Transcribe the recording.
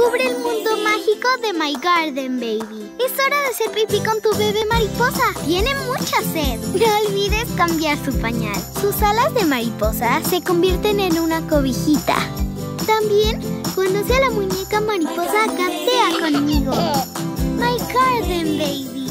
Descubre el mundo mágico de My Garden Baby. Es hora de hacer pipí con tu bebé mariposa. Tiene mucha sed. No olvides cambiar su pañal. Sus alas de mariposa se convierten en una cobijita. También conoce a la muñeca mariposa Gatea conmigo. My Garden Baby.